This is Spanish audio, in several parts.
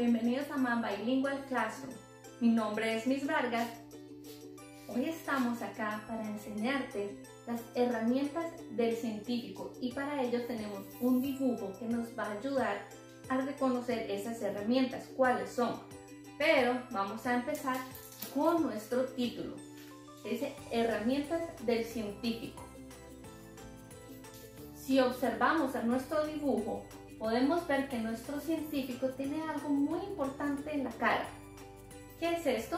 bienvenidos a Man Bilingual Classroom. Mi nombre es Miss Vargas. Hoy estamos acá para enseñarte las herramientas del científico y para ello tenemos un dibujo que nos va a ayudar a reconocer esas herramientas, cuáles son. Pero vamos a empezar con nuestro título. Dice herramientas del científico. Si observamos a nuestro dibujo, podemos ver que nuestro científico tiene algo muy importante en la cara. ¿Qué es esto?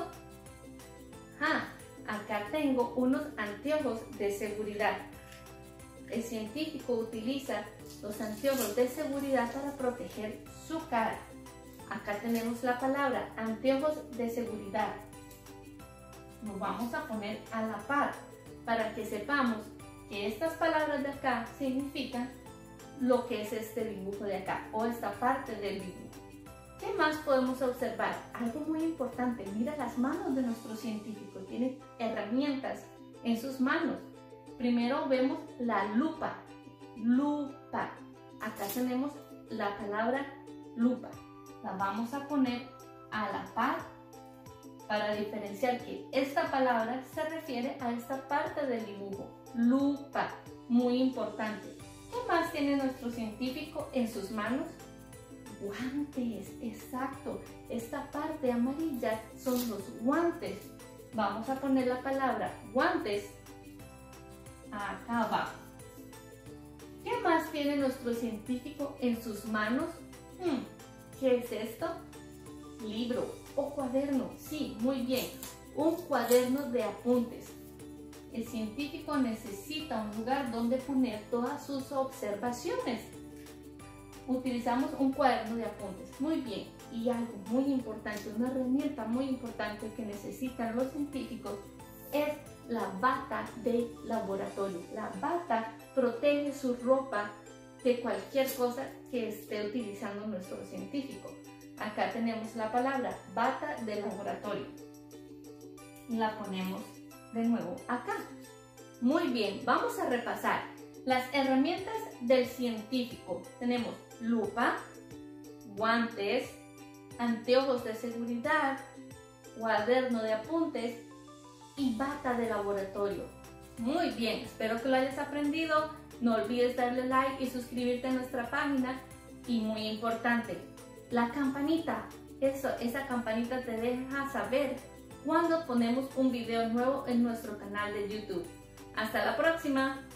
Acá tengo unos anteojos de seguridad. El científico utiliza los anteojos de seguridad para proteger su cara. Acá tenemos la palabra anteojos de seguridad. Nos vamos a poner a la par para que sepamos que estas palabras de acá significan lo que es este dibujo de acá o esta parte del dibujo. ¿Qué más podemos observar? Algo muy importante, mira las manos de nuestro científico, tiene herramientas en sus manos. Primero vemos la lupa, lupa. Acá tenemos la palabra lupa. La vamos a poner a la par para diferenciar que esta palabra se refiere a esta parte del dibujo, lupa, muy importante. ¿Qué más tiene nuestro científico en sus manos? Guantes, exacto. Esta parte amarilla son los guantes. Vamos a poner la palabra guantes acá abajo. ¿Qué más tiene nuestro científico en sus manos? ¿Qué es esto? Libro o cuaderno. Sí, muy bien. Un cuaderno de apuntes. El científico necesita un lugar donde poner todas sus observaciones. Utilizamos un cuaderno de apuntes. Muy bien. Y algo muy importante, una herramienta muy importante que necesitan los científicos es la bata de laboratorio. La bata protege su ropa de cualquier cosa que esté utilizando nuestro científico. Acá tenemos la palabra bata de laboratorio. La ponemos de nuevo acá. Muy bien, vamos a repasar las herramientas del científico. Tenemos lupa, guantes, anteojos de seguridad, cuaderno de apuntes y bata de laboratorio. Muy bien, espero que lo hayas aprendido. No olvides darle like y suscribirte a nuestra página. Y muy importante, la campanita. Esa campanita te deja saber cuando ponemos un video nuevo en nuestro canal de YouTube. Hasta la próxima.